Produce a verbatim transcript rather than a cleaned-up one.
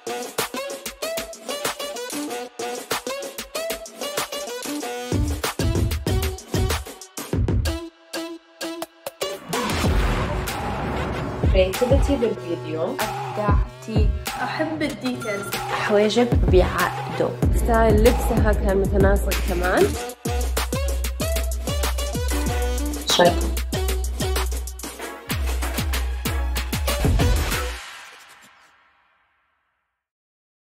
creativity بالفيديو، أبدعتي، أحب الديتيلز، حواجب بيعقدوا، ستايل لبسها كان متناسق كمان. شيء